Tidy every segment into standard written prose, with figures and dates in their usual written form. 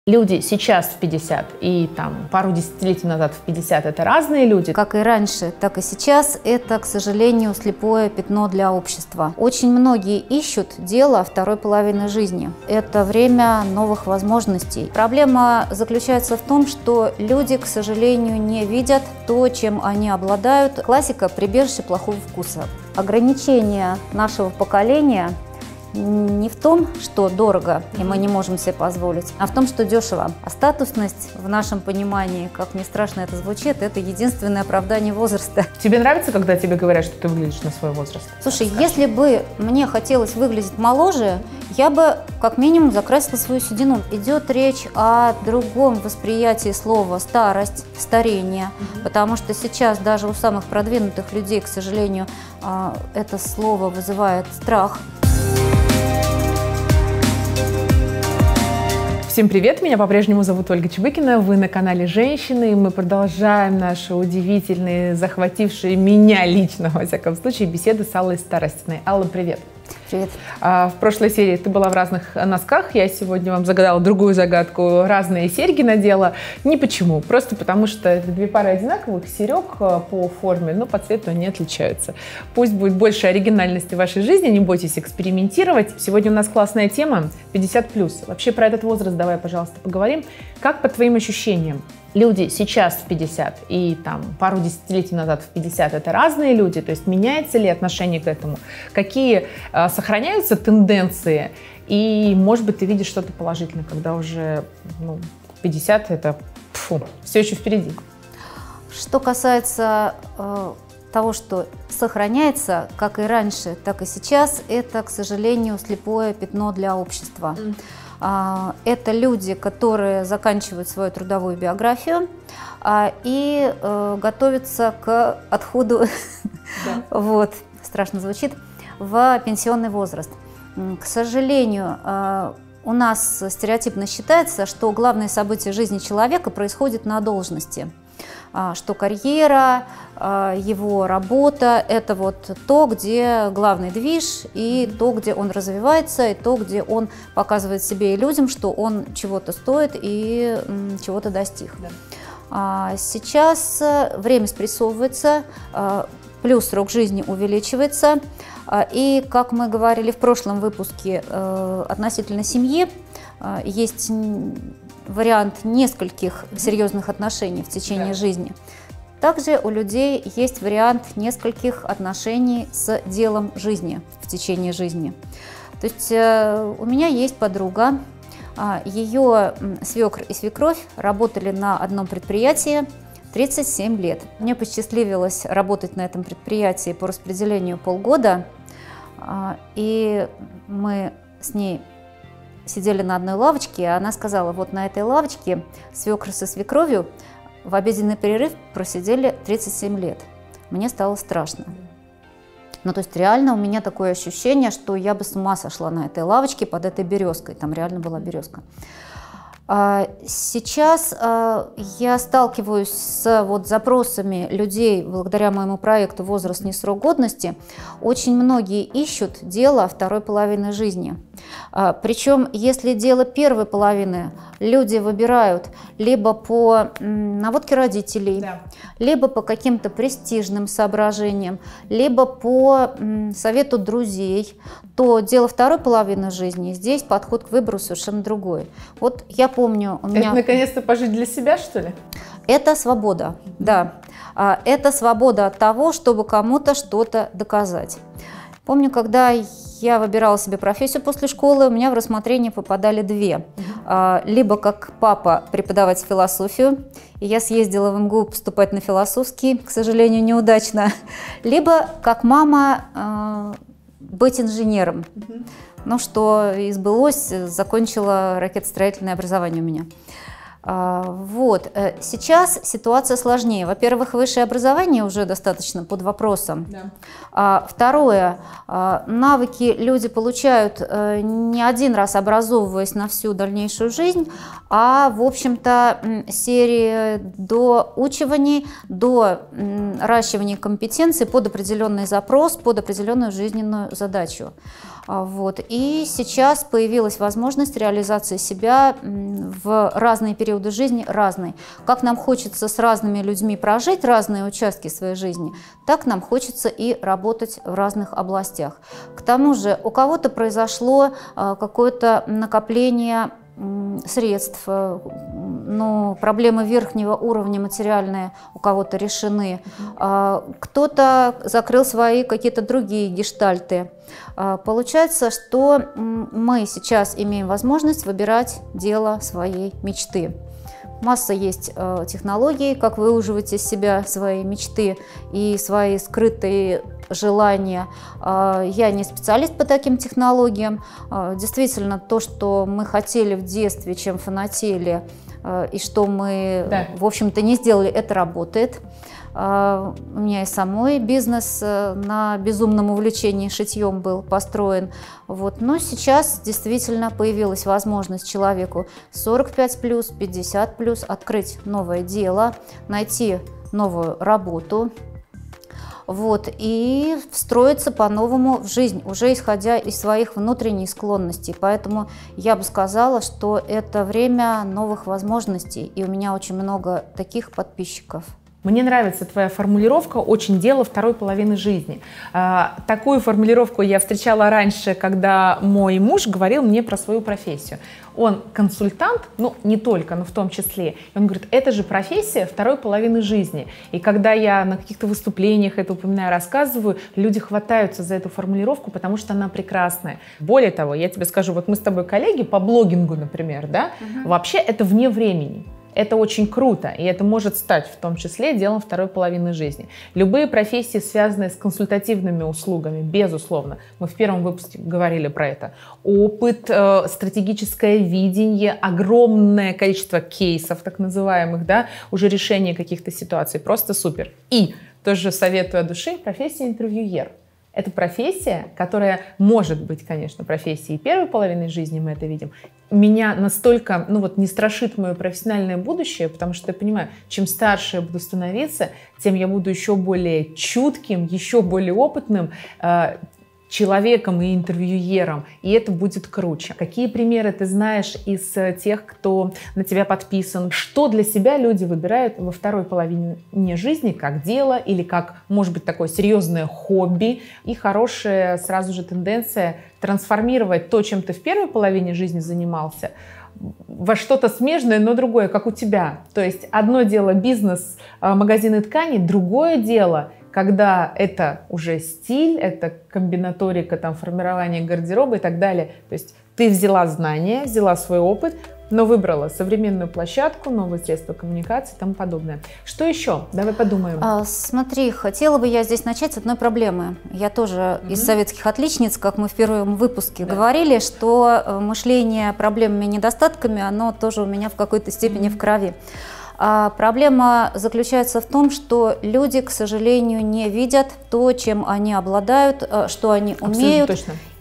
Люди сейчас в 50 и там пару десятилетий назад в 50 – это разные люди. Как и раньше, так и сейчас это, к сожалению, слепое пятно для общества. Очень многие ищут дело второй половины жизни. Это время новых возможностей. Проблема заключается в том, что люди, к сожалению, не видят то, чем они обладают. Классика – прибежище плохого вкуса. Ограничение нашего поколения не в том, что дорого, и мы не можем себе позволить, а в том, что дешево. А статусность, в нашем понимании, как ни страшно это звучит, это единственное оправдание возраста. Тебе нравится, когда тебе говорят, что ты выглядишь на свой возраст? Слушай, если бы мне хотелось выглядеть моложе, я бы как минимум закрасила свою седину. Идет речь о другом восприятии слова «старость», «старение», потому что сейчас даже у самых продвинутых людей, к сожалению, это слово вызывает страх. Всем привет! Меня по-прежнему зовут Ольга Чебыкина, вы на канале «Женщины», и мы продолжаем наши удивительные, захватившие меня лично, во всяком случае, беседы с Аллой Старостиной. Алла, привет! Привет. В прошлой серии ты была в разных носках, я сегодня вам загадала другую загадку, разные серьги надела. Не почему, просто потому что это две пары одинаковых серег по форме, но по цвету они отличаются. Пусть будет больше оригинальности в вашей жизни, не бойтесь экспериментировать. Сегодня у нас классная тема 50+. Вообще про этот возраст давай, пожалуйста, поговорим. Как по твоим ощущениям? Люди сейчас в 50 и там пару десятилетий назад в 50 – это разные люди, то есть меняется ли отношение к этому? Какие сохраняются тенденции? И, может быть, ты видишь что-то положительное, когда уже 50 – это все еще впереди. Что касается того, что сохраняется, как и раньше, так и сейчас, это, к сожалению, слепое пятно для общества. Это люди, которые заканчивают свою трудовую биографию и готовятся к отходу, вот, страшно звучит, в пенсионный возраст. К сожалению, у нас стереотипно считается, что главные события жизни человека происходят на должности. Что карьера, его работа – это вот то, где главный движ, и то, где он развивается, и то, где он показывает себе и людям, что он чего-то стоит и чего-то достиг. Да. Сейчас время спрессовывается, плюс срок жизни увеличивается, и, как мы говорили в прошлом выпуске относительно семьи, есть вариант нескольких серьезных отношений в течение жизни. Также у людей есть вариант нескольких отношений с делом жизни в течение жизни. То есть у меня есть подруга, ее свекр и свекровь работали на одном предприятии 37 лет. Мне посчастливилось работать на этом предприятии по распределению полгода, и мы с ней сидели на одной лавочке, и она сказала, вот на этой лавочке свекр со свекровью в обеденный перерыв просидели 37 лет. Мне стало страшно. Ну, то есть реально у меня такое ощущение, что я бы с ума сошла на этой лавочке под этой березкой. Там реально была березка. Сейчас я сталкиваюсь с запросами людей благодаря моему проекту «Возраст не срок годности». Очень многие ищут дело второй половины жизни. Причем, если дело первой половины люди выбирают либо по наводке родителей, да, либо по каким-то престижным соображениям, либо по совету друзей, то дело второй половины жизни, здесь подход к выбору совершенно другой. Вот я помню, у меня… Это наконец-то пожить для себя, что ли? Это свобода, да. Это свобода от того, чтобы кому-то что-то доказать. Помню, когда я выбирала себе профессию после школы, у меня в рассмотрение попадали две. Либо как папа преподавать философию, и я съездила в МГУ поступать на философский, к сожалению, неудачно, либо как мама быть инженером. Ну, что и сбылось, закончила ракетостроительное образование у меня. Вот. Сейчас ситуация сложнее. Во-первых, высшее образование уже достаточно под вопросом. Да. Второе, навыки люди получают не один раз, образовываясь на всю дальнейшую жизнь, а, в общем-то, серии доучиваний, до наращивания компетенций под определенный запрос, под определенную жизненную задачу. Вот. И сейчас появилась возможность реализации себя в разные периоды жизни, разные. Как нам хочется с разными людьми прожить разные участки своей жизни, так нам хочется и работать в разных областях. К тому же у кого-то произошло какое-то накопление средств, но проблемы верхнего уровня материальные у кого-то решены, кто-то закрыл свои какие-то другие гештальты. Получается, что мы сейчас имеем возможность выбирать дело своей мечты. Масса есть технологий, как выуживать из себя свои мечты и свои скрытые желания. Я не специалист по таким технологиям. Действительно, то, что мы хотели в детстве, чем фанатели, и что мы, в общем-то, не сделали, это работает. У меня и самой бизнес на безумном увлечении шитьем был построен. Вот. Но сейчас действительно появилась возможность человеку 45+, 50+, открыть новое дело, найти новую работу, вот, и встроиться по-новому в жизнь, уже исходя из своих внутренних склонностей. Поэтому я бы сказала, что это время новых возможностей, и у меня очень много таких подписчиков. Мне нравится твоя формулировка «очень дело второй половины жизни». Такую формулировку я встречала раньше, когда мой муж говорил мне про свою профессию. Он консультант, ну не только, но в том числе. И он говорит, это же профессия второй половины жизни. И когда я на каких-то выступлениях это упоминаю, рассказываю, люди хватаются за эту формулировку, потому что она прекрасная. Более того, я тебе скажу, вот мы с тобой коллеги по блогингу, например, да, вообще это вне времени. Это очень круто, и это может стать в том числе делом второй половины жизни. Любые профессии, связанные с консультативными услугами, безусловно, мы в первом выпуске говорили про это. Опыт, стратегическое видение, огромное количество кейсов, так называемых, да, уже решения каких-то ситуаций, просто супер. И тоже советую от души профессия интервьюер. Это профессия, которая может быть, конечно, профессией первой половины жизни, мы это видим. Меня настолько, ну вот, не страшит мое профессиональное будущее, потому что я понимаю, чем старше я буду становиться, тем я буду еще более чутким, еще более опытным человеком и интервьюером, и это будет круче. Какие примеры ты знаешь из тех, кто на тебя подписан? Что для себя люди выбирают во второй половине жизни как дело или как, может быть, такое серьезное хобби? И хорошая сразу же тенденция трансформировать то, чем ты в первой половине жизни занимался, во что-то смежное, но другое, как у тебя. То есть одно дело бизнес, магазины тканей, другое дело когда это уже стиль, это комбинаторика, там, формирование гардероба и так далее. То есть ты взяла знания, взяла свой опыт, но выбрала современную площадку, новые средства коммуникации и тому подобное. Что еще? Давай подумаем. Смотри, хотела бы я здесь начать с одной проблемы. Я тоже из советских отличниц, как мы в первом выпуске говорили, что мышление проблемами и недостатками, оно тоже у меня в какой-то степени в крови. Проблема заключается в том, что люди, к сожалению, не видят то, чем они обладают, что они умеют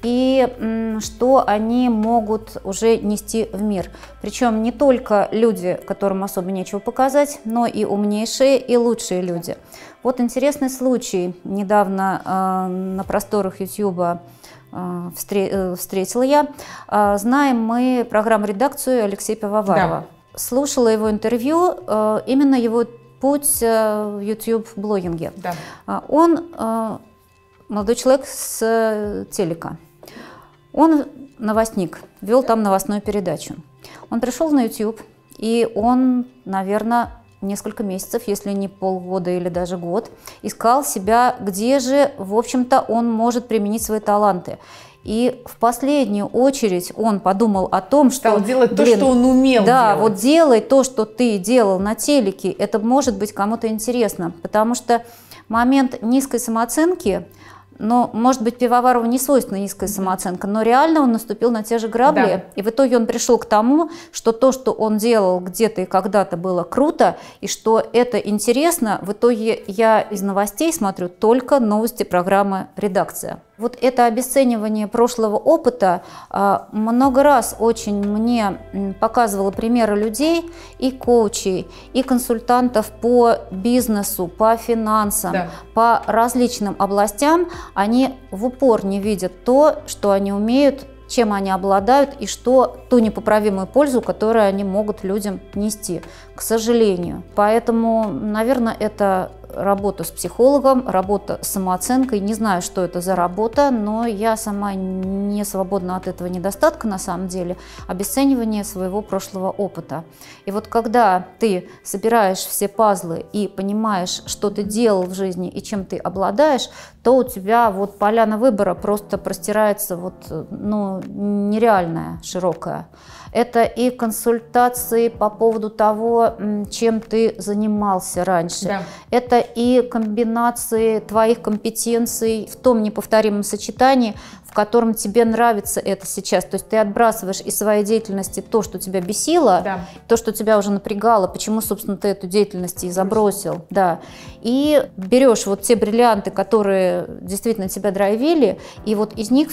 и что они могут уже нести в мир. Причем не только люди, которым особо нечего показать, но и умнейшие и лучшие люди. Вот интересный случай. Недавно на просторах YouTube встретила я. Знаем мы программу-редакцию Алексея Пивоварова. Да. Слушала его интервью, именно его путь в YouTube-блогинге. Да. Он молодой человек с телека. Он новостник, вел там новостную передачу. Он пришел на YouTube, и он, наверное, несколько месяцев, если не полгода или даже год, искал себя, где же, в общем-то, он может применить свои таланты. И в последнюю очередь он подумал о том, что... Стал делать то, что он умел да, делать. Вот делай то, что ты делал на телеке, это может быть кому-то интересно, потому что момент низкой самооценки но, может быть, Пивоварову не свойственна низкая самооценка, но реально он наступил на те же грабли, Да. и в итоге он пришел к тому, что то, что он делал где-то и когда-то, было круто, и что это интересно. В итоге я из новостей смотрю только новости программы «Редакция». Вот это обесценивание прошлого опыта много раз очень мне показывало примеры людей, и коучей, и консультантов по бизнесу, по финансам, Да. по различным областям. Они в упор не видят то, что они умеют, чем они обладают, и ту непоправимую пользу, которую они могут людям нести, к сожалению. Поэтому, наверное, это работа с психологом, работа с самооценкой. Не знаю, что это за работа, но я сама не свободна от этого недостатка, на самом деле, обесценивание своего прошлого опыта. И вот когда ты собираешь все пазлы и понимаешь, что ты делал в жизни и чем ты обладаешь, то у тебя вот поляна выбора просто простирается нереальная, широкая. Это и консультации по поводу того, чем ты занимался раньше. Да. Это и комбинации твоих компетенций в том неповторимом сочетании, в котором тебе нравится это сейчас. То есть ты отбрасываешь из своей деятельности то, что тебя бесило, да. То, что тебя уже напрягало, почему, собственно, ты эту деятельность и забросил. Да. И берешь вот те бриллианты, которые действительно тебя драйвили, и вот из них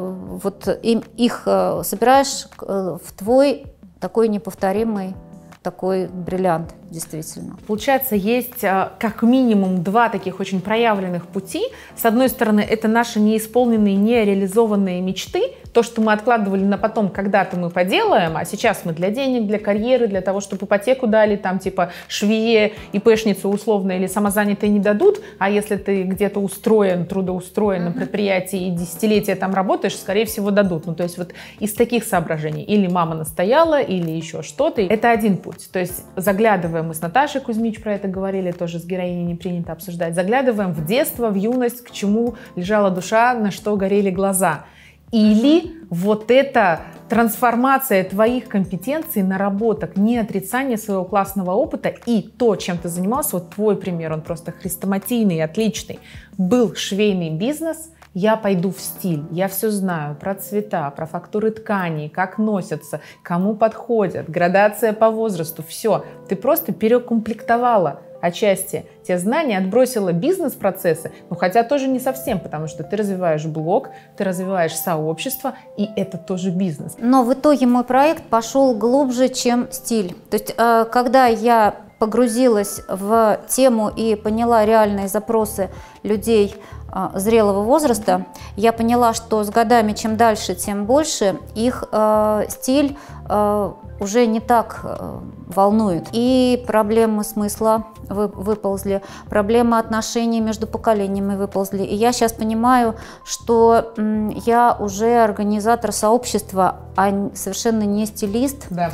их собираешь в твой такой неповторимый такой бриллиант, действительно. Получается, есть как минимум два таких очень проявленных пути. С одной стороны, это наши неисполненные, нереализованные мечты, то, что мы откладывали на потом, когда-то мы поделаем, а сейчас мы для денег, для карьеры, для того, чтобы ипотеку дали, там типа швее, ИПшницу условно или самозанятые не дадут, а если ты где-то трудоустроен на предприятии и десятилетия там работаешь, скорее всего дадут. Ну, то есть вот из таких соображений. Или мама настояла, или еще что-то. Это один путь. То есть заглядываем, мы с Наташей Кузьмич про это говорили, тоже с героиней не принято обсуждать, заглядываем в детство, в юность, к чему лежала душа, на что горели глаза. Или вот эта трансформация твоих компетенций, наработок, не отрицание своего классного опыта и то, чем ты занимался, вот твой пример, он просто хрестоматийный, отличный. Был швейный бизнес, я пойду в стиль, я все знаю про цвета, про фактуры тканей, как носятся, кому подходят, градация по возрасту, все. Ты просто переукомплектовала отчасти те знания, отбросила бизнес-процессы, хотя тоже не совсем, потому что ты развиваешь блог, ты развиваешь сообщество, и это тоже бизнес. Но в итоге мой проект пошел глубже, чем стиль. То есть, когда я погрузилась в тему и поняла реальные запросы людей зрелого возраста, я поняла, что с годами чем дальше, тем больше их стиль уже не так волнует. И проблемы смысла выползли, проблемы отношений между поколениями выползли. И я сейчас понимаю, что я уже организатор сообщества, а совершенно не стилист. Да.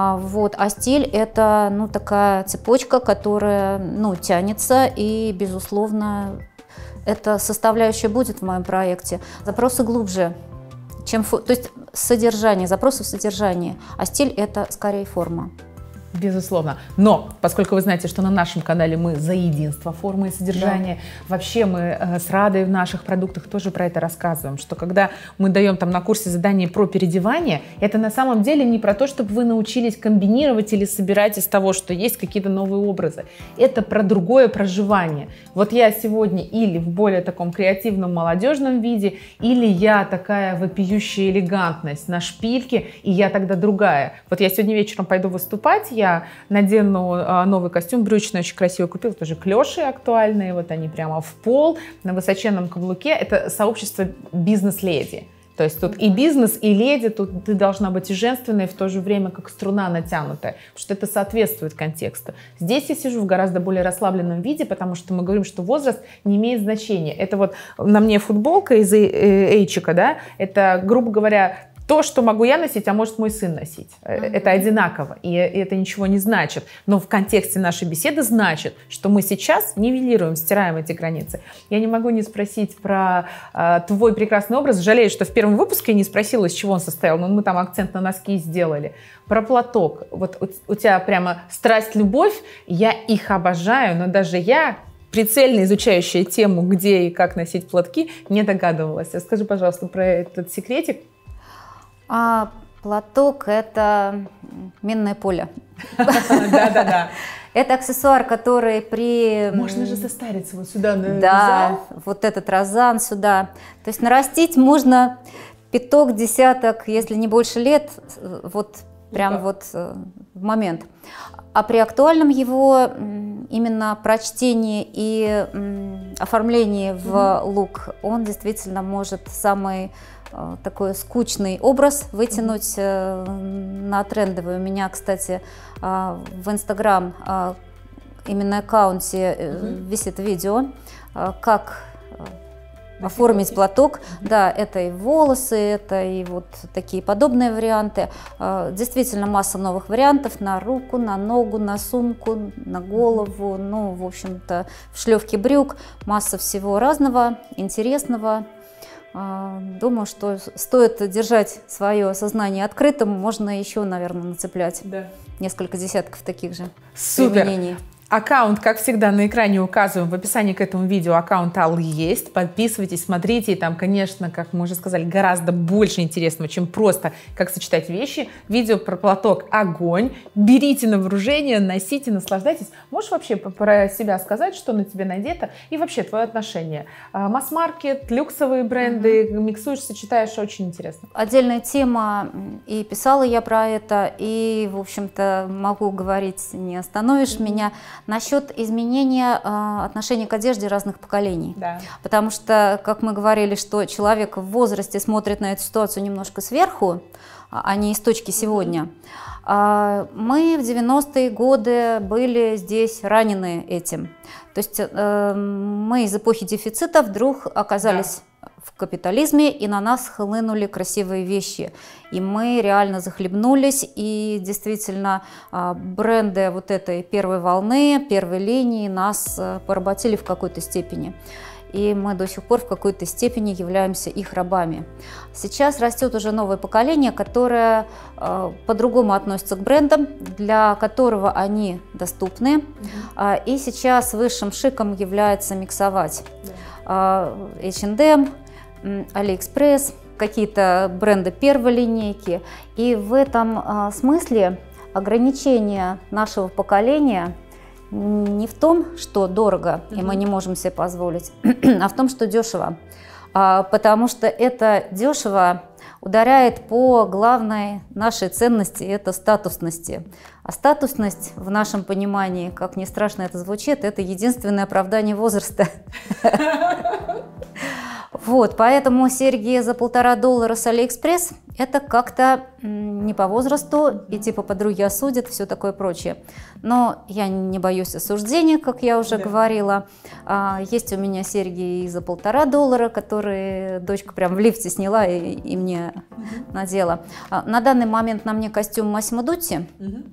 А стиль – это такая цепочка, которая тянется, и, безусловно, эта составляющая будет в моем проекте. Запросы глубже, то есть содержание, запросы в содержании, а стиль – это скорее форма. Безусловно. Но, поскольку вы знаете, что на нашем канале мы за единство формы и содержания, да. Вообще мы с Радой в наших продуктах тоже про это рассказываем, что когда мы даем там на курсе задание про переодевание, это на самом деле не про то, чтобы вы научились комбинировать или собирать из того, что есть какие-то новые образы. Это про другое проживание. Вот я сегодня или в более таком креативном, молодежном виде, или я такая вопиющая элегантность на шпильке, и я тогда другая. Вот я сегодня вечером пойду выступать, я надену новый костюм брючный, очень красиво купила, тоже клёши актуальные, вот они прямо в пол, на высоченном каблуке. Это сообщество бизнес-леди. То есть тут и бизнес, и леди, тут ты должна быть и женственной, в то же время как струна натянутая, потому что это соответствует контексту. Здесь я сижу в гораздо более расслабленном виде, потому что мы говорим, что возраст не имеет значения. Это вот на мне футболка из Эйчика, да, это, грубо говоря, то, что могу я носить, а может мой сын носить. Это одинаково, и это ничего не значит. Но в контексте нашей беседы значит, что мы сейчас нивелируем, стираем эти границы. Я не могу не спросить про твой прекрасный образ. Жалею, что в первом выпуске я не спросила, из чего он состоял, но мы там акцент на носки сделали. Про платок. Вот у тебя прямо страсть, любовь. Я их обожаю, но даже я прицельно изучающая тему, где и как носить платки, не догадывалась. Скажи, пожалуйста, про этот секретик. Платок – это минное поле. Да-да-да. Это аксессуар, который при… Можно же состариться вот сюда. Да, вот этот розан сюда. То есть нарастить можно пяток, десяток, если не больше лет, вот прям вот в момент. А при актуальном его именно прочтении и оформлении в лук он действительно может самый такой скучный образ вытянуть на трендовый. У меня, кстати, в Инстаграм именно аккаунте висит видео, как оформить платок. Да, это и волосы, это и вот такие подобные варианты. Действительно масса новых вариантов на руку, на ногу, на сумку, на голову, ну, в общем-то, в шлёвке брюк. Масса всего разного, интересного. Думаю, что стоит держать свое сознание открытым, можно еще, наверное, нацеплять несколько десятков таких же применений. Аккаунт, как всегда, на экране указываем в описании к этому видео. Аккаунт Аллы есть. Подписывайтесь, смотрите. И там, конечно, как мы уже сказали, гораздо больше интересного, чем просто как сочетать вещи. Видео про платок — огонь. Берите на вооружение, носите, наслаждайтесь. Можешь вообще про себя сказать, что на тебе надето? И вообще твое отношение. Масс-маркет, люксовые бренды, миксуешь, сочетаешь. Очень интересно. Отдельная тема. И писала я про это. И, в общем-то, могу говорить, не остановишь меня. Насчет изменения отношения к одежде разных поколений. Да. Потому что, как мы говорили, что человек в возрасте смотрит на эту ситуацию немножко сверху, а не из точки сегодня. Мы в 90-е годы были здесь ранены этим. То есть мы из эпохи дефицита вдруг оказались в капитализме, и на нас хлынули красивые вещи. И мы реально захлебнулись, и действительно бренды вот этой первой волны, первой линии нас поработили в какой-то степени. И мы до сих пор в какой-то степени являемся их рабами. Сейчас растет уже новое поколение, которое по-другому относится к брендам, для которого они доступны. И сейчас высшим шиком является миксовать. H&M, AliExpress, какие-то бренды первой линейки. И в этом смысле ограничение нашего поколения не в том, что дорого, и мы не можем себе позволить, а в том, что дешево. Потому что это дешево ударяет по главной нашей ценности – это статусности. А статусность в нашем понимании, как ни страшно это звучит, это единственное оправдание возраста. Вот, поэтому серьги за $1,5 с AliExpress – это как-то не по возрасту, и типа подруги осудят, все такое прочее. Но я не боюсь осуждения, как я уже говорила. Есть у меня серьги и за $1,5, которые дочка прям в лифте сняла и мне надела. На данный момент на мне костюм Массимо Дутти.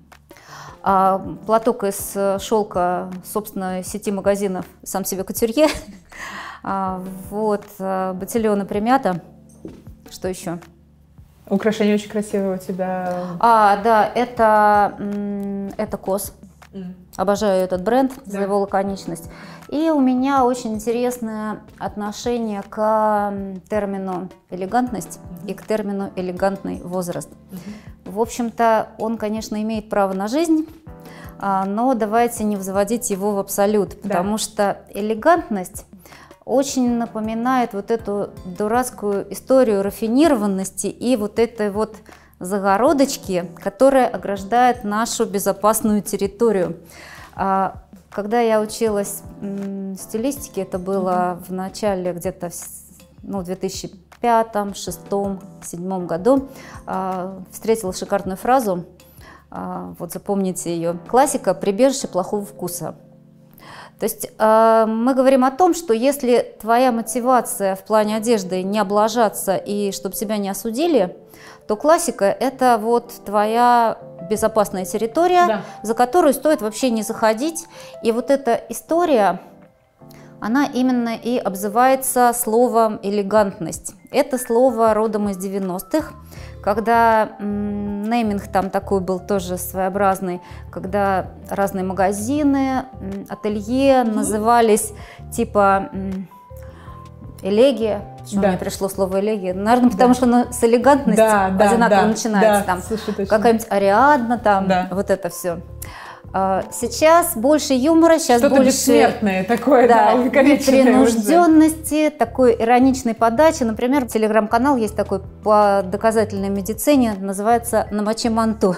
Платок из шелка, собственно, сети магазинов «Сам себе кутюрье». Вот, ботильоны Примята. Что еще? Украшение очень красивое у тебя. Да, это COS. Обожаю этот бренд за его лаконичность. И у меня очень интересное отношение к термину элегантность и к термину элегантный возраст. В общем-то, он, конечно, имеет право на жизнь, но давайте не возводить его в абсолют, потому что элегантность очень напоминает вот эту дурацкую историю рафинированности и вот этой вот загородочки, которая ограждает нашу безопасную территорию. Когда я училась стилистике, это было в начале где-то в 2005, 2006, 2007 году, встретила шикарную фразу, вот запомните ее: классика – прибежище плохого вкуса. То есть мы говорим о том, что если твоя мотивация в плане одежды не облажаться и чтобы тебя не осудили, то классика – это вот твоя безопасная территория, за которую стоит вообще не заходить. И вот эта история, она именно и обзывается словом «элегантность». Это слово родом из 90-х, когда нейминг там такой был тоже своеобразный, когда разные магазины, ателье назывались типа элегия. Почему мне пришло слово элегия? Наверное, потому что оно с элегантности одинаково начинается. Там какая-нибудь Ариадна, там вот это все. Сейчас больше юмора, сейчас что-то больше бессмертное такое, непринужденности, такой ироничной подачи. Например, телеграм-канал есть такой по доказательной медицине, называется «Намочи манту».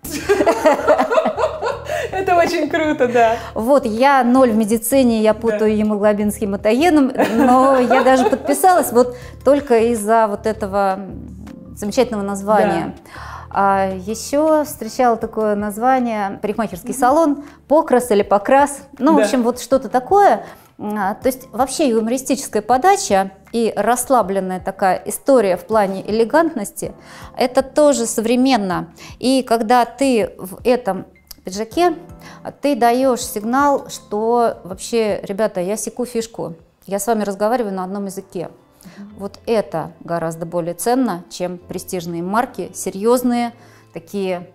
Это очень круто, да. Вот, я 0 в медицине, я путаю гемоглобин с гематогеном, но я даже подписалась вот только из-за вот этого замечательного названия. А еще встречала такое название парикмахерский салон, покрас или покрас, ну, в общем, вот что-то такое. То есть вообще юмористическая подача и расслабленная такая история в плане элегантности, это тоже современно. И когда ты в этом пиджаке, ты даешь сигнал, что вообще, ребята, я секу фишку, я с вами разговариваю на одном языке. Вот это гораздо более ценно, чем престижные марки, серьезные, такие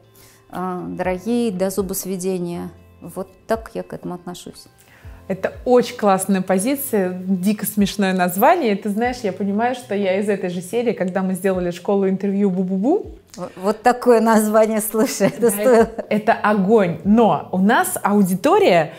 дорогие до зубосведения. Вот так я к этому отношусь. Это очень классная позиция, дико смешное название. Ты знаешь, я понимаю, что я из этой же серии, когда мы сделали школу интервью «Бу-бу-бу». Вот такое название, слушай. Это огонь. Но у нас аудитория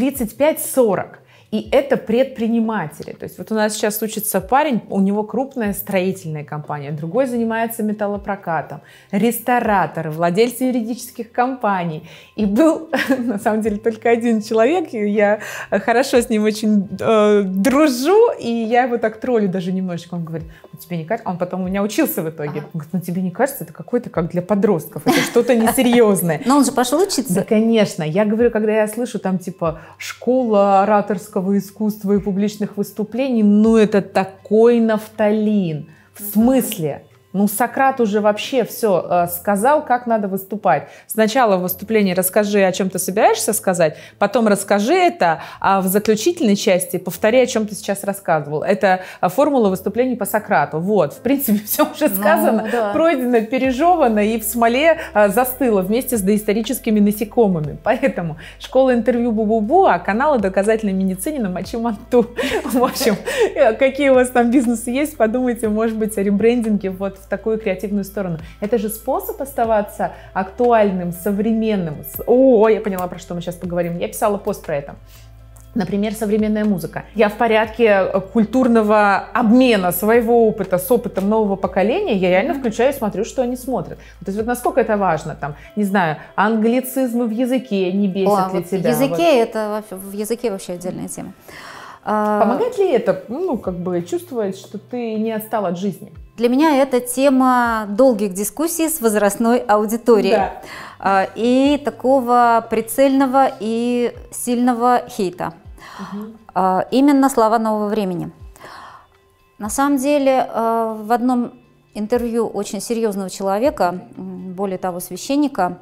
35-40. И это предприниматели. То есть вот у нас сейчас учится парень, у него крупная строительная компания, другой занимается металлопрокатом, рестораторы, владельцы юридических компаний. И был, на самом деле, только один человек, и я хорошо с ним очень дружу, и я его так троллю даже немножечко. Он говорит, тебе не кажется? Он потом у меня учился в итоге. Он говорит, ну тебе не кажется, это какой-то как для подростков, это что-то несерьезное. Но он же пошел учиться. Да, конечно. Я говорю, когда я слышу там типа школа ораторского искусства и публичных выступлений, ну это такой нафталин. В смысле? Ну, Сократ уже вообще все сказал, как надо выступать. Сначала в выступлении расскажи, о чем ты собираешься сказать, потом расскажи это, а в заключительной части повтори, о чем ты сейчас рассказывал. Это формула выступлений по Сократу. Вот, в принципе, все уже сказано, пройдено, пережевано и в смоле застыло вместе с доисторическими насекомыми. Поэтому школа интервью «Бу-бу-бу», а каналы доказательной медицине «Намочи манту». В общем, какие у вас там бизнесы есть, подумайте, может быть, о ребрендинге вот в такую креативную сторону. Это же способ оставаться актуальным, современным. О, я поняла, про что мы сейчас поговорим. Я писала пост про это. Например, современная музыка. Я в порядке культурного обмена своего опыта с опытом нового поколения, я реально включаю и смотрю, что они смотрят. То есть вот насколько это важно, там, не знаю, англицизмы в языке не бесят ли тебя? В языке это в языке вообще отдельная тема. Помогает ли это, ну, как бы чувствовать, что ты не отстал от жизни? Для меня это тема долгих дискуссий с возрастной аудиторией. Да. И такого прицельного и сильного хейта. Именно слова нового времени. На самом деле, в одном интервью очень серьезного человека, более того, священника,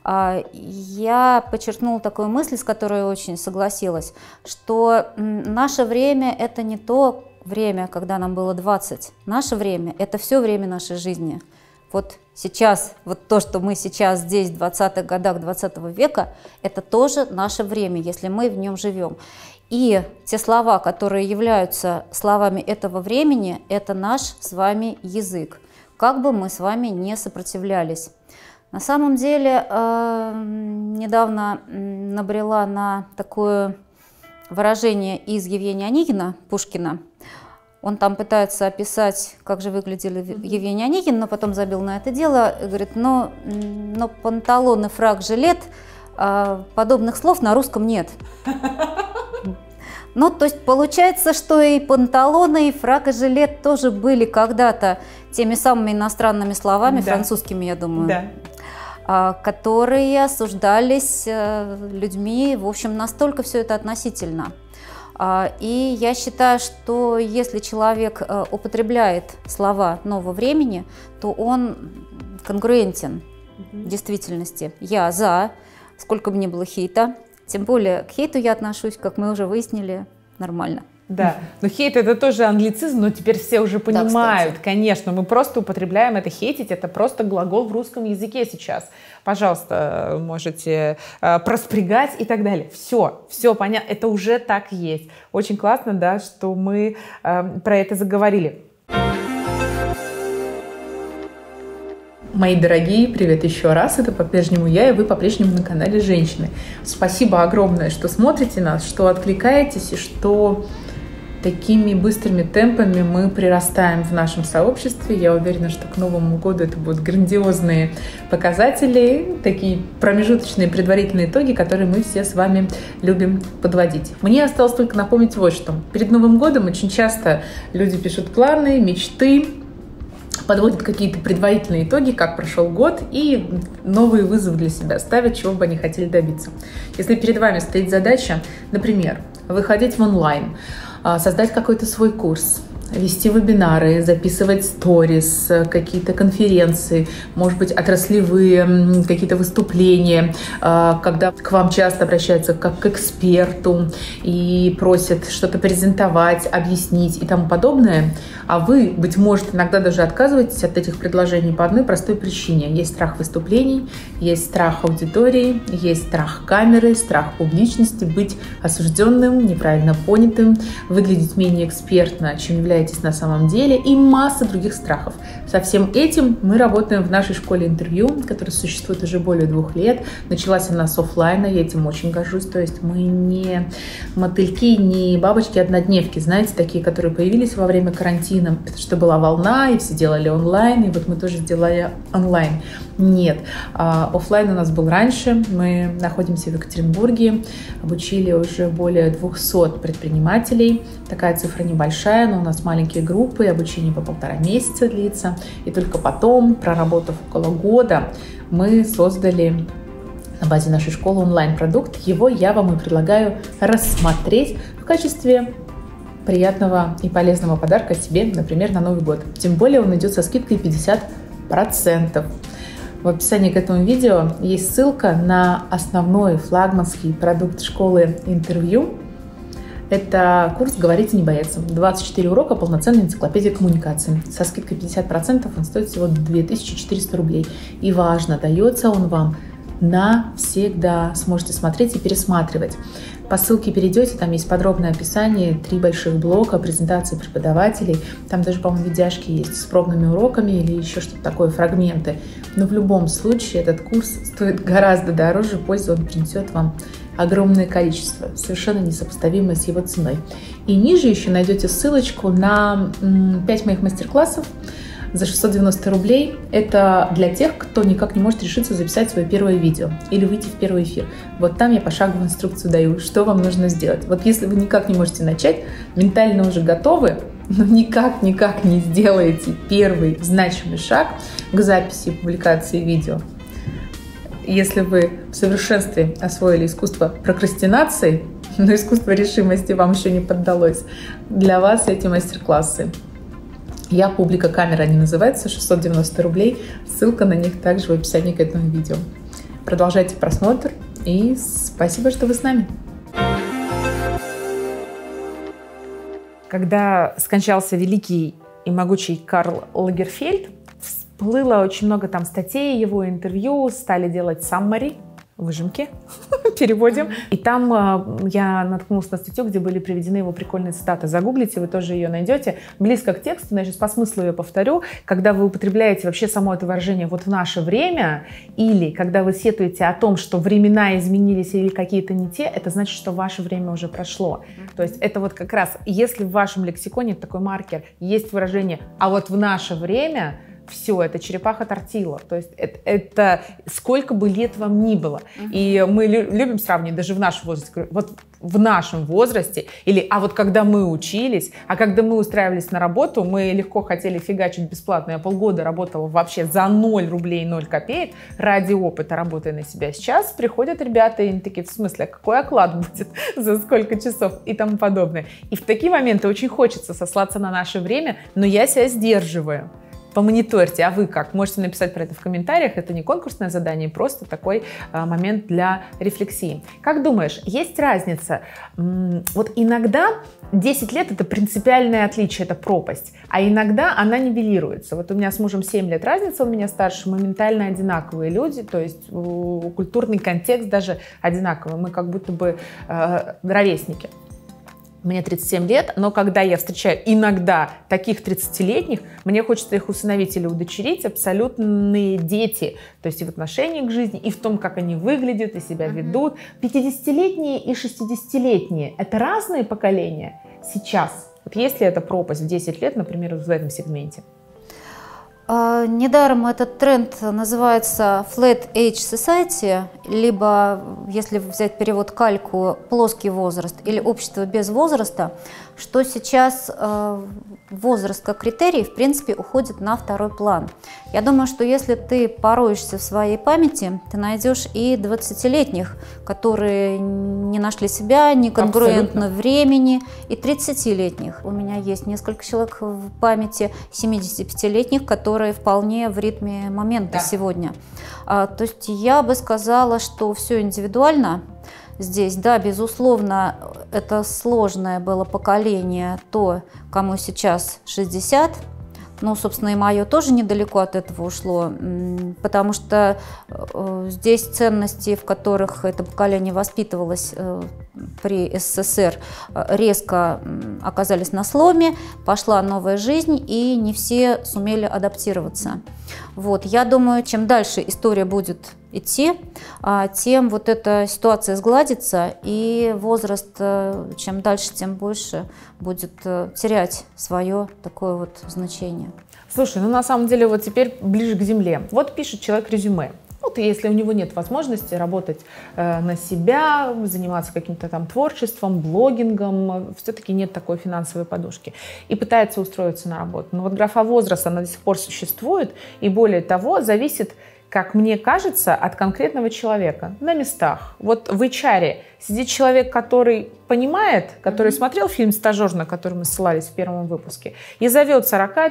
я подчеркнула такую мысль, с которой я очень согласилась, что наше время – это не то время, когда нам было 20. Наше время – это все время нашей жизни. Вот сейчас, вот то, что мы сейчас здесь, в 20-х годах 20 века, это тоже наше время, если мы в нем живем. И те слова, которые являются словами этого времени, это наш с вами язык, как бы мы с вами не сопротивлялись. На самом деле, недавно набрела на такое выражение из Евгения Онегина, Пушкина. Он там пытается описать, как же выглядел Евгений Онегин, но потом забил на это дело. И говорит, но панталоны, фрак, жилет, подобных слов на русском нет. Ну, то есть получается, что и панталоны, и фрак, и жилет тоже были когда-то теми самыми иностранными словами, французскими, я думаю, которые осуждались людьми. В общем, настолько все это относительно. И я считаю, что если человек употребляет слова нового времени, то он конгруентен в действительности. Я за, сколько бы ни было хейта. Тем более к хейту я отношусь, как мы уже выяснили, нормально. Да, но хейт это тоже англицизм, но теперь все уже понимают, да, конечно, мы просто употребляем это хейтить, это просто глагол в русском языке сейчас. Пожалуйста, можете проспрягать и так далее. Все понятно, это уже так есть. Очень классно, да, что мы про это заговорили. Мои дорогие, привет еще раз, это по-прежнему я, и вы по-прежнему на канале Женщины. Спасибо огромное, что смотрите нас, что откликаетесь, и что такими быстрыми темпами мы прирастаем в нашем сообществе. Я уверена, что к Новому году это будут грандиозные показатели, такие промежуточные предварительные итоги, которые мы все с вами любим подводить. Мне осталось только напомнить вот что. Перед Новым годом очень часто люди пишут планы, мечты, подводят какие-то предварительные итоги, как прошел год, и новые вызовы для себя ставят, чего бы они хотели добиться. Если перед вами стоит задача, например, выходить в онлайн, создать какой-то свой курс, вести вебинары, записывать сторис, какие-то конференции, может быть, отраслевые какие-то выступления, когда к вам часто обращаются как к эксперту и просят что-то презентовать, объяснить и тому подобное, а вы, быть может, иногда даже отказываетесь от этих предложений по одной простой причине. Есть страх выступлений, есть страх аудитории, есть страх камеры, страх публичности, быть осужденным, неправильно понятым, выглядеть менее экспертно, чем является на самом деле, и масса других страхов. Со всем этим мы работаем в нашей школе интервью, которая существует уже более 2 лет. Началась она с офлайна, я этим очень горжусь. То есть мы не мотыльки, не бабочки-однодневки, знаете, такие, которые появились во время карантина, потому что была волна, и все делали онлайн, и вот мы тоже сделали онлайн. Нет, офлайн у нас был раньше. Мы находимся в Екатеринбурге, обучили уже более 200 предпринимателей. Такая цифра небольшая, но у нас маленькие группы, обучение по 1,5 месяца длится. И только потом, проработав около года, мы создали на базе нашей школы онлайн-продукт. Его я вам и предлагаю рассмотреть в качестве приятного и полезного подарка себе, например, на Новый год. Тем более он идет со скидкой 50%. В описании к этому видео есть ссылка на основной флагманский продукт школы интервью. Это курс «Говорить и не бояться». 24 урока, полноценная энциклопедия коммуникации. Со скидкой 50% он стоит всего 2400 рублей. И важно, дается он вам навсегда. Сможете смотреть и пересматривать. По ссылке перейдете, там есть подробное описание, 3 больших блока, презентации преподавателей. Там даже, по-моему, видяшки есть с пробными уроками или еще что-то такое, фрагменты. Но в любом случае этот курс стоит гораздо дороже, пользу он принесет вам огромное количество, совершенно несопоставимое с его ценой. И ниже еще найдете ссылочку на 5 моих мастер-классов за 690 рублей. Это для тех, кто никак не может решиться записать свое первое видео или выйти в первый эфир. Вот там я пошаговую инструкцию даю, что вам нужно сделать. Вот если вы никак не можете начать, ментально уже готовы, но никак не сделаете первый значимый шаг к записи и публикации видео, если вы в совершенстве освоили искусство прокрастинации, но искусство решимости вам еще не поддалось, для вас эти мастер-классы. Я публика камера, они называются, 690 рублей. Ссылка на них также в описании к этому видео. Продолжайте просмотр и спасибо, что вы с нами. Когда скончался великий и могучий Карл Лагерфельд, всплыло очень много там статей, его интервью, стали делать саммари, выжимки, переводим. И там я наткнулась на статью, где были приведены его прикольные цитаты. Загуглите, вы тоже ее найдете. Близко к тексту, значит, по смыслу ее повторю. Когда вы употребляете вообще само это выражение «вот в наше время», или когда вы сетуете о том, что времена изменились или какие-то не те, это значит, что ваше время уже прошло. То есть это вот как раз, если в вашем лексиконе такой маркер, есть выражение «а вот в наше время», все, это черепаха тортила. То есть это сколько бы лет вам ни было. И мы любим сравнивать даже в нашем возрасте. Вот в нашем возрасте, или а вот когда мы учились, а когда мы устраивались на работу, мы легко хотели фигачить бесплатно. Я полгода работала вообще за 0 рублей 0 копеек ради опыта, работая на себя. Сейчас приходят ребята, и они такие, в смысле, какой оклад будет за сколько часов и тому подобное. И в такие моменты очень хочется сослаться на наше время, но я себя сдерживаю. помониторьте. А вы как? Можете написать про это в комментариях. Это не конкурсное задание, просто такой момент для рефлексии. Как думаешь, есть разница? Вот иногда 10 лет – это принципиальное отличие, это пропасть, а иногда она нивелируется. Вот у меня с мужем 7 лет разница, он меня старше, моментально одинаковые люди, то есть культурный контекст даже одинаковый, мы как будто бы ровесники. Мне 37 лет, но когда я встречаю иногда таких 30-летних, мне хочется их усыновить или удочерить, абсолютные дети, то есть и в отношении к жизни, и в том, как они выглядят и себя ведут. 50-летние и 60-летние – это разные поколения сейчас. Вот есть ли эта пропасть в 10 лет, например, в этом сегменте? Недаром этот тренд называется Flat Age Society, либо, если взять перевод кальку, плоский возраст или общество без возраста, что сейчас возраст как критерий, в принципе, уходит на второй план. Я думаю, что если ты пороешься в своей памяти, ты найдешь и 20-летних, которые не нашли себя, не конгруентно времени, и 30-летних. У меня есть несколько человек в памяти, 75-летних, которые вполне в ритме момента сегодня. То есть я бы сказала, что все индивидуально. Здесь, да, безусловно, это сложное было поколение, то, кому сейчас 60, ну, собственно, и мое тоже недалеко от этого ушло, потому что здесь ценности, в которых это поколение воспитывалось при СССР, резко оказались на сломе, пошла новая жизнь, и не все сумели адаптироваться. Вот, я думаю, чем дальше история будет идти, тем вот эта ситуация сгладится, и возраст, чем дальше, тем больше будет терять свое такое вот значение. Слушай, ну на самом деле вот теперь ближе к земле. Вот пишет человек резюме. Вот если у него нет возможности работать на себя, заниматься каким-то там творчеством, блогингом, все-таки нет такой финансовой подушки, и пытается устроиться на работу. Но вот графа возраста, она до сих пор существует, и более того, зависит, как мне кажется, от конкретного человека на местах. Вот в HR сидит человек, который понимает, который смотрел фильм «Стажер», на который мы ссылались в первом выпуске, и зовет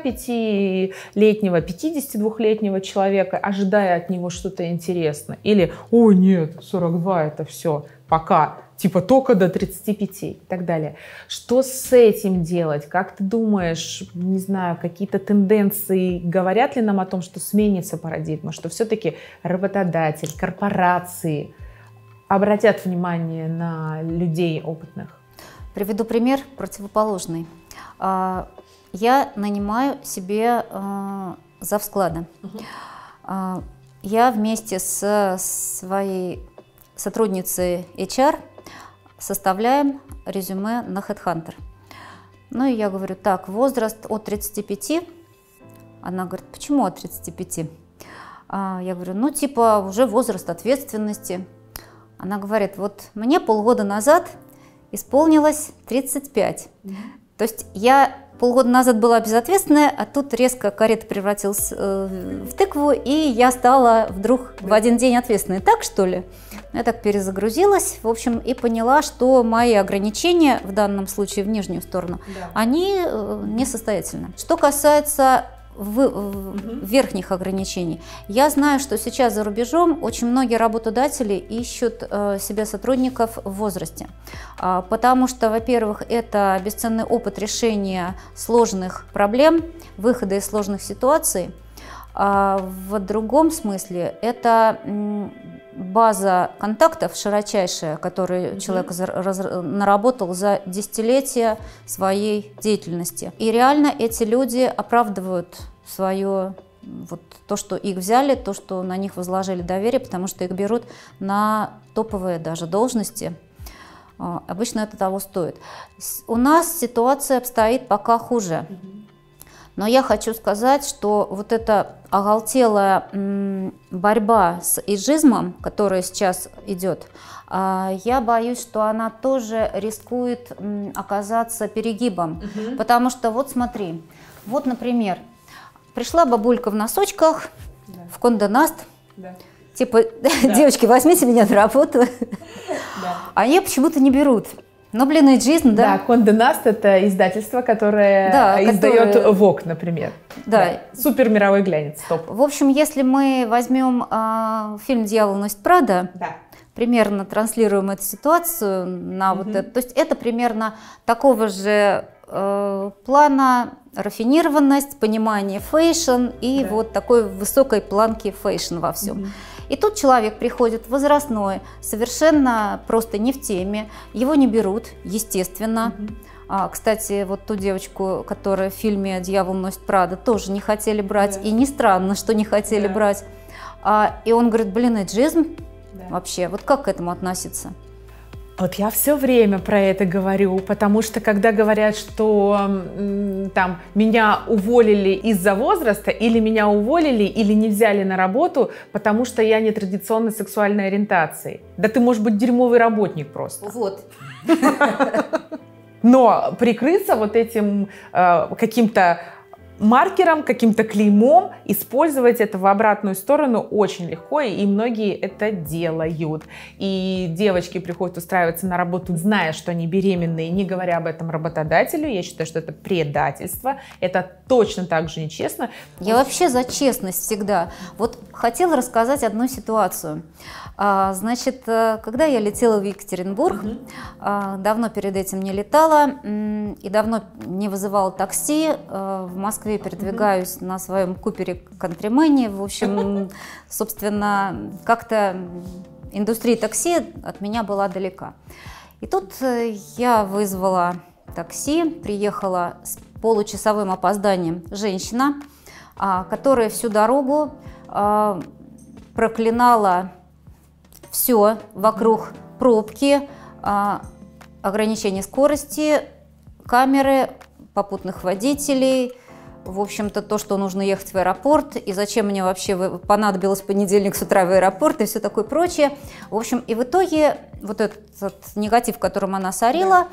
45-летнего, 52-летнего человека, ожидая от него что-то интересное. Или «О, нет, 42 это все, пока». Типа только до 35 и так далее. Что с этим делать? Как ты думаешь, не знаю, какие-то тенденции говорят ли нам о том, что сменится парадигма, что все-таки работодатель, корпорации обратят внимание на людей опытных? Приведу пример противоположный. Я нанимаю себе завсклада. Я вместе со своей сотрудницей HR составляем резюме на HeadHunter. Ну и я говорю, так, возраст от 35. Она говорит, почему от 35? Я говорю, ну типа уже возраст ответственности. Она говорит, вот мне полгода назад исполнилось 35. То есть я полгода назад была безответственная, а тут резко карета превратилась в тыкву, и я стала вдруг в один день ответственной. Так, что ли? Я так перезагрузилась, в общем, и поняла, что мои ограничения, в данном случае в нижнюю сторону, они несостоятельны. Что касается верхних ограничений. Я знаю, что сейчас за рубежом очень многие работодатели ищут себе сотрудников в возрасте, потому что, во-первых, это бесценный опыт решения сложных проблем, выхода из сложных ситуаций, а в другом смысле это база контактов широчайшая, которую человек наработал за десятилетия своей деятельности. И реально эти люди оправдывают свое, вот, то, что их взяли, то, что на них возложили доверие, потому что их берут на топовые даже должности. Обычно это того стоит. У нас ситуация обстоит пока хуже. Но я хочу сказать, что вот эта оголтелая борьба с эйджизмом, которая сейчас идет, я боюсь, что она тоже рискует оказаться перегибом. Потому что вот смотри, вот, например, пришла бабулька в носочках, в Кондо Наст, типа, девочки, возьмите меня на работу, а ее почему-то не берут. Ну, блин, эйджизм, да. Да, Кондé Наст — это издательство, которое издает Vogue, например. Да. Супер мировой глянец, топ. В общем, если мы возьмем фильм «Дьявол носит Прада», примерно транслируем эту ситуацию на вот это, то есть это примерно такого же плана рафинированность, понимание фэшн и вот такой высокой планки фэшн во всем. И тут человек приходит возрастной, совершенно просто не в теме, его не берут, естественно. Кстати, вот ту девочку, которая в фильме «Дьявол носит Прада», тоже не хотели брать, и не странно, что не хотели брать. И он говорит, блин, эйджизм вообще, вот как к этому относиться? Вот я все время про это говорю, потому что когда говорят, что там меня уволили из-за возраста, или меня уволили, или не взяли на работу, потому что я нетрадиционной сексуальной ориентации. Да ты, может быть, дерьмовый работник просто. Вот. Но прикрыться вот этим каким-то маркером, каким-то клеймом, использовать это в обратную сторону очень легко, и многие это делают. И девочки приходят устраиваться на работу, зная, что они беременные, не говоря об этом работодателю. Я считаю, что это предательство, это точно так же нечестно. Я вообще за честность всегда. Вот хотела рассказать одну ситуацию. Значит, когда я летела в Екатеринбург, давно перед этим не летала и давно не вызывала такси, в Москве передвигаюсь на своем Купере Кантримене. В общем, собственно, как-то индустрия такси от меня была далека. И тут я вызвала такси, приехала с получасовым опозданием женщина, которая всю дорогу проклинала все вокруг: пробки, ограничение скорости, камеры, попутных водителей, в общем-то, то, что нужно ехать в аэропорт, и зачем мне вообще понадобилось в понедельник с утра в аэропорт, и все такое прочее. В общем, и в итоге вот этот негатив, которым она сорила,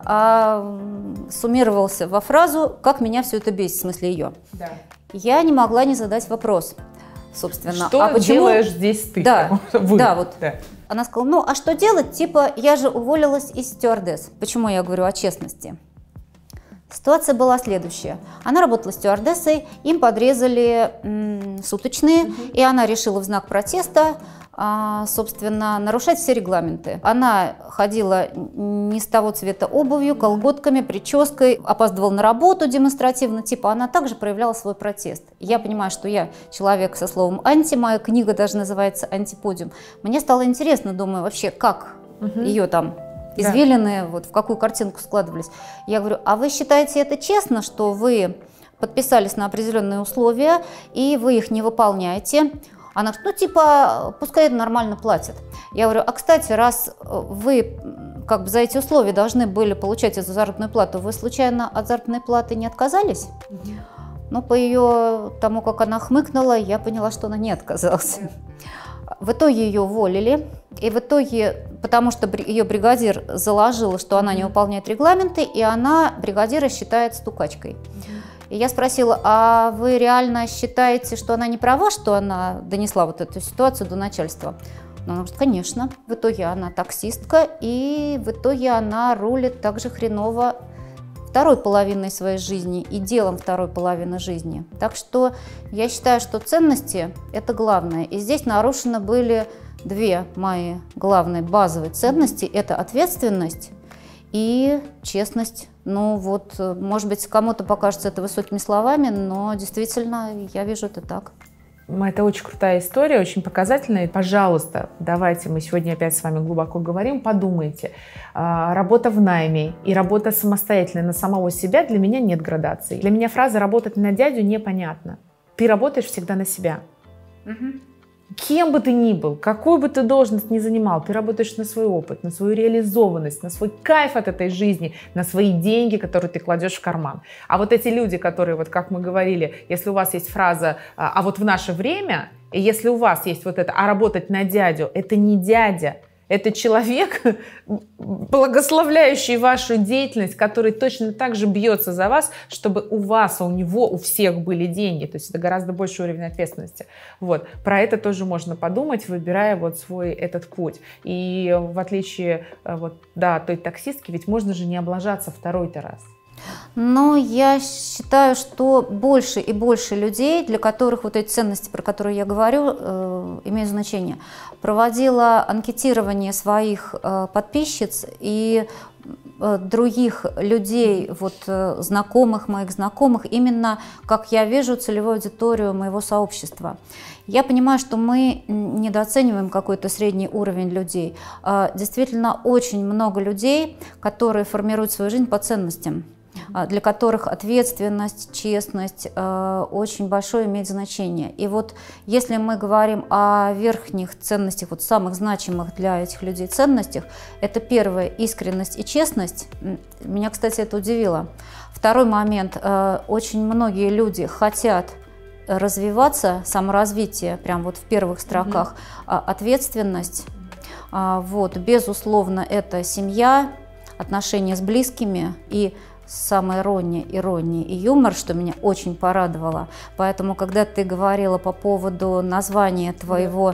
суммировался во фразу «как меня все это бесит», в смысле ее. Да. Я не могла не задать вопрос. Собственно, что почему делаешь здесь ты? Да, вот. Да. Она сказала, ну а что делать? Типа, я же уволилась из стюардесс. Почему я говорю о честности? Ситуация была следующая. Она работала стюардессой, им подрезали суточные, и она решила в знак протеста, собственно, нарушать все регламенты. Она ходила не с того цвета обувью, колготками, прической, опаздывала на работу демонстративно, типа она также проявляла свой протест. Я понимаю, что я человек со словом «анти», моя книга даже называется «Антиподиум». Мне стало интересно, думаю, вообще, как ее там извилины, вот в какую картинку складывались. Я говорю, а вы считаете это честно, что вы подписались на определенные условия, и вы их не выполняете? Она говорит, ну типа, пускай это нормально платят. Я говорю, а кстати, раз вы как бы за эти условия должны были получать эту заработную плату, вы случайно от заработной платы не отказались? Но по ее тому, как она хмыкнула, я поняла, что она не отказалась. В итоге ее уволили, и в итоге, потому что ее бригадир заложил, что она не выполняет регламенты, и она бригадира считает стукачкой. И я спросила, а вы реально считаете, что она не права, что она донесла вот эту ситуацию до начальства? Ну, она говорит, конечно. В итоге она таксистка, и в итоге она рулит так же хреново второй половиной своей жизни и делом второй половины жизни. Так что я считаю, что ценности – это главное. И здесь нарушены были две мои главные базовые ценности. Это ответственность и честность. Ну вот, может быть, кому-то покажется это высокими словами, но действительно я вижу это так. Это очень крутая история, очень показательная. Пожалуйста, давайте мы сегодня опять с вами глубоко говорим, подумайте. Работа в найме и работа самостоятельно на самого себя, для меня нет градации. Для меня фраза «работать на дядю» непонятна. Ты работаешь всегда на себя. Кем бы ты ни был, какую бы ты должность ни занимал, ты работаешь на свой опыт, на свою реализованность, на свой кайф от этой жизни, на свои деньги, которые ты кладешь в карман. А вот эти люди, которые, вот как мы говорили, если у вас есть фраза «а вот в наше время», и если у вас есть вот это «а работать на дядю», это не дядя, Это человек, благословляющий вашу деятельность, который точно так же бьется за вас, чтобы у вас, у него, у всех были деньги. То есть это гораздо больше уровень ответственности. Вот. Про это тоже можно подумать, выбирая вот свой этот путь. И в отличие вот, да, от той таксистки, ведь можно же не облажаться второй-то раз. Но я считаю, что больше и больше людей, для которых вот эти ценности, про которые я говорю, имеют значение. Проводила анкетирование своих подписчиц и других людей, вот, знакомых, моих знакомых, именно как я вижу целевую аудиторию моего сообщества. Я понимаю, что мы недооцениваем какой-то средний уровень людей. Действительно, очень много людей, которые формируют свою жизнь по ценностям, для которых ответственность, честность очень большое имеет значение. И вот если мы говорим о верхних ценностях, вот самых значимых для этих людей ценностях, это первое – искренность и честность. Меня, кстати, это удивило. Второй момент – очень многие люди хотят развиваться, саморазвитие, прям вот в первых строках, ответственность. Вот, безусловно, это семья, отношения с близкими и самая ирония и юмор, что меня очень порадовало. Поэтому, когда ты говорила по поводу названия твоей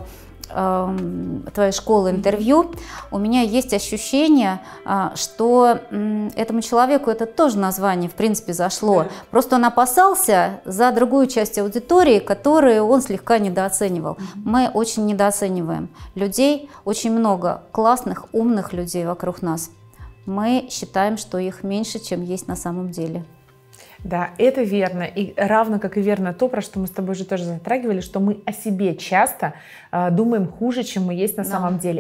школы интервью, у меня есть ощущение, что этому человеку это тоже название в принципе зашло. Просто он опасался за другую часть аудитории, которую он слегка недооценивал. Мы очень недооцениваем людей, очень много классных, умных людей вокруг нас. Мы считаем, что их меньше, чем есть на самом деле. Да, это верно. И равно как и верно то, про что мы с тобой же тоже затрагивали, что мы о себе часто думаем хуже, чем мы есть на самом деле.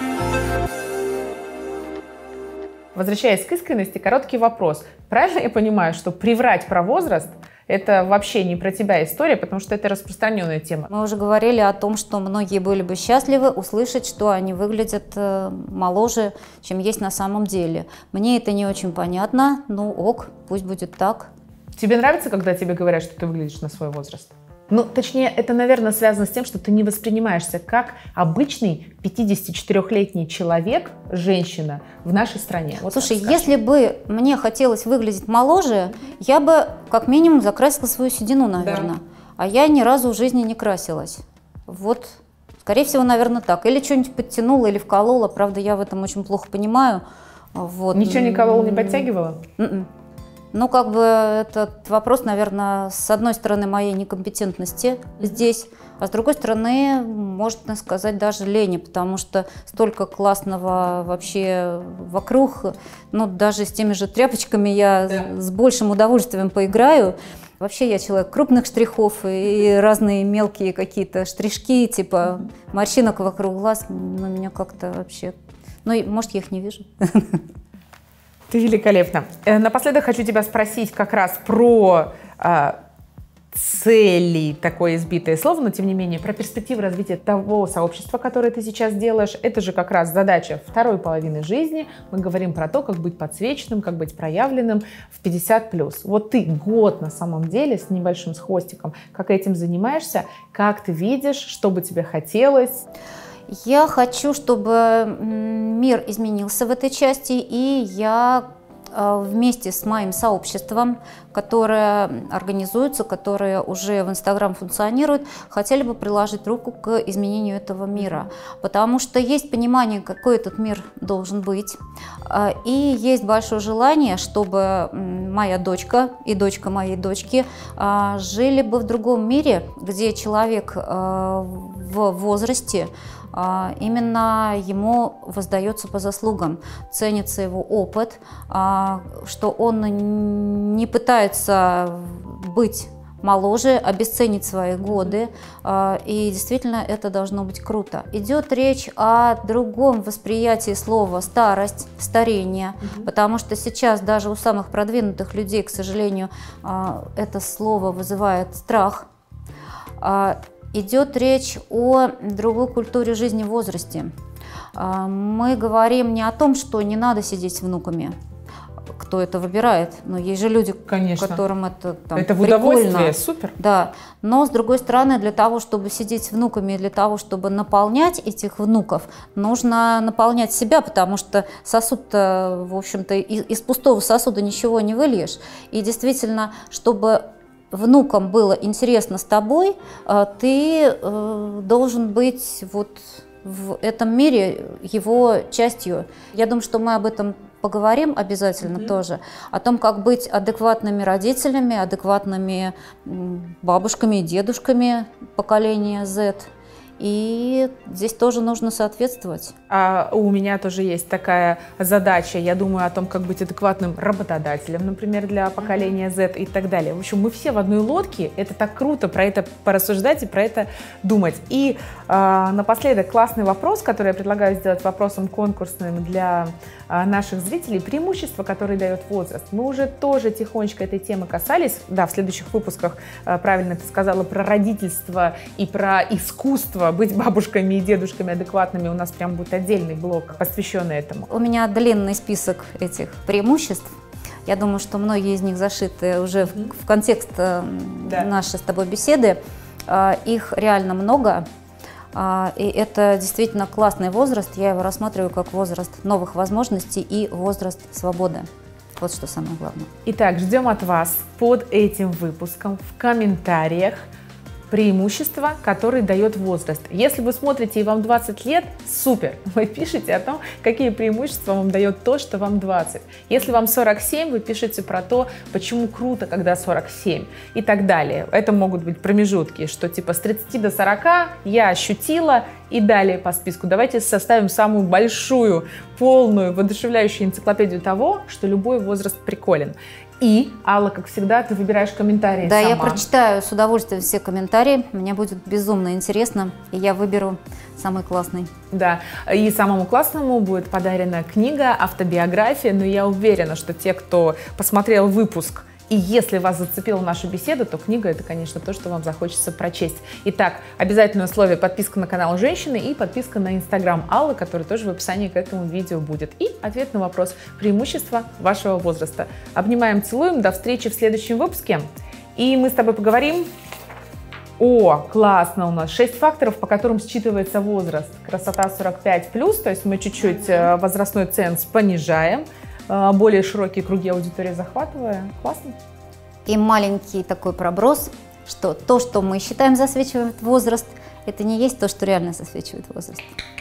Возвращаясь к искренности, короткий вопрос. Правильно я понимаю, что приврать про возраст – это вообще не про тебя история, потому что это распространенная тема? Мы уже говорили о том, что многие были бы счастливы услышать, что они выглядят моложе, чем есть на самом деле. Мне это не очень понятно, но ок, пусть будет так. Тебе нравится, когда тебе говорят, что ты выглядишь на свой возраст? Ну, точнее, это, наверное, связано с тем, что ты не воспринимаешься как обычный 54-летний человек, женщина в нашей стране. Вот. Слушай, если бы мне хотелось выглядеть моложе, я бы как минимум закрасила свою седину, наверное. Да. А я ни разу в жизни не красилась. Вот, скорее всего, наверное, так. Или что-нибудь подтянула, или вколола. Правда, я в этом очень плохо понимаю. Вот. Ничего не колола, не подтягивала? Ну, как бы этот вопрос, наверное, с одной стороны моей некомпетентности здесь, а с другой стороны, можно сказать, даже лени, потому что столько классного вообще вокруг, ну, даже с теми же тряпочками я с большим удовольствием поиграю. Вообще я человек крупных штрихов и разные мелкие какие-то штришки, типа морщинок вокруг глаз, но меня как-то вообще, ну, может, я их не вижу. Ты великолепна. Напоследок хочу тебя спросить как раз про цели, такое избитое слово, но тем не менее, про перспективы развития того сообщества, которое ты сейчас делаешь. Это же как раз задача второй половины жизни. Мы говорим про то, как быть подсвеченным, как быть проявленным в 50+. Вот ты год на самом деле с небольшим, с хвостиком, как этим занимаешься, как ты видишь, что бы тебе хотелось? Я хочу, чтобы мир изменился в этой части, и я вместе с моим сообществом, которое организуется, которое уже в Инстаграм функционирует, хотели бы приложить руку к изменению этого мира. Потому что есть понимание, какой этот мир должен быть, и есть большое желание, чтобы моя дочка и дочка моей дочки жили бы в другом мире, где человек в возрасте именно ему воздается по заслугам, ценится его опыт, что он не пытается быть моложе, обесценить свои годы, и действительно это должно быть круто. Идет речь о другом восприятии слова «старость», «старение», потому что сейчас даже у самых продвинутых людей, к сожалению, это слово вызывает страх. Идет речь о другой культуре жизни в возрасте. Мы говорим не о том, что не надо сидеть с внуками. кто это выбирает. Но есть же люди, Конечно. которым это там это в прикольно. удовольствие, супер. Да, но с другой стороны, для того, чтобы сидеть с внуками, для того, чтобы наполнять этих внуков, нужно наполнять себя, потому что сосуд-то, в общем-то, из пустого сосуда ничего не выльешь. И действительно, чтобы внукам было интересно с тобой, ты должен быть вот в этом мире его частью. Я думаю, что мы об этом поговорим обязательно тоже, о том, как быть адекватными родителями, адекватными бабушками и дедушками поколения Z. И здесь тоже нужно соответствовать. А у меня тоже есть такая задача. Я думаю о том, как быть адекватным работодателем, например, для поколения Z и так далее. В общем, мы все в одной лодке. Это так круто про это порассуждать и про это думать. И напоследок классный вопрос, который я предлагаю сделать вопросом конкурсным для наших зрителей. Преимущества, которые дает возраст. Мы уже тоже тихонечко этой темы касались. Да, в следующих выпусках, правильно ты сказала, про родительство и про искусство быть бабушками и дедушками адекватными. У нас прям будет отдельный блок, посвященный этому. У меня длинный список этих преимуществ. Я думаю, что многие из них зашиты уже в контекст нашей с тобой беседы. Их реально много. И это действительно классный возраст. Я его рассматриваю как возраст новых возможностей и возраст свободы. Вот что самое главное. Итак, ждем от вас под этим выпуском в комментариях преимущества, которые дает возраст. Если вы смотрите и вам 20 лет, супер! Вы пишете о том, какие преимущества вам дает то, что вам 20. Если вам 47, вы пишете про то, почему круто, когда 47 и так далее. Это могут быть промежутки, что типа с 30 до 40 я ощутила и далее по списку. Давайте составим самую большую, полную, воодушевляющую энциклопедию того, что любой возраст приколен. И, Алла, как всегда, ты выбираешь комментарии Да, сама. я прочитаю с удовольствием все комментарии. Мне будет безумно интересно, и я выберу самый классный. Да, и самому классному будет подарена книга, автобиография, но я уверена, что те, кто посмотрел выпуск, и если вас зацепила наша беседа, то книга — это, конечно, то, что вам захочется прочесть. Итак, обязательное условие — подписка на канал Женщины и подписка на Инстаграм Аллы, который тоже в описании к этому видео будет. И ответ на вопрос преимущества вашего возраста. Обнимаем, целуем, до встречи в следующем выпуске. И мы с тобой поговорим. О, классно у нас. 6 факторов, по которым считывается возраст. Красота 45+, то есть мы чуть-чуть возрастной ценз понижаем, более широкие круги аудитории захватывая. Классно. И маленький такой проброс, что то, что мы считаем засвечивает возраст, это не есть то, что реально засвечивает возраст.